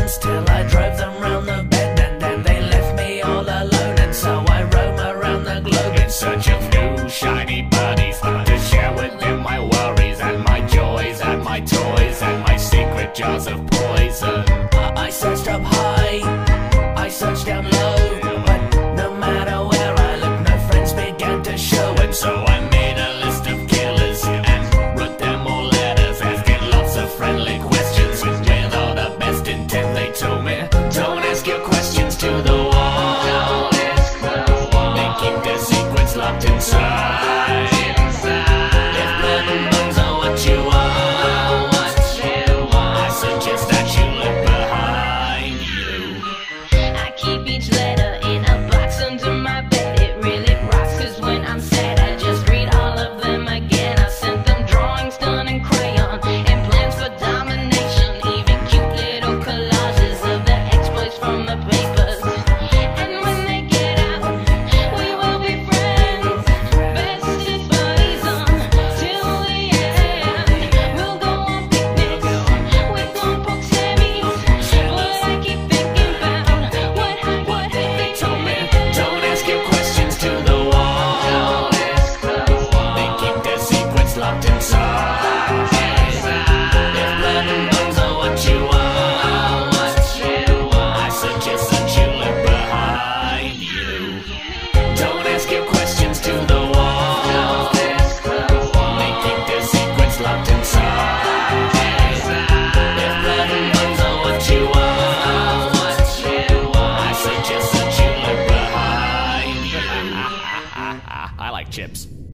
friends till I drove them round the bend, and then they left me all alone. And so I roam around the globe in search of new shiny buddies to share with them my worries and my joys and my toys and my secret jars of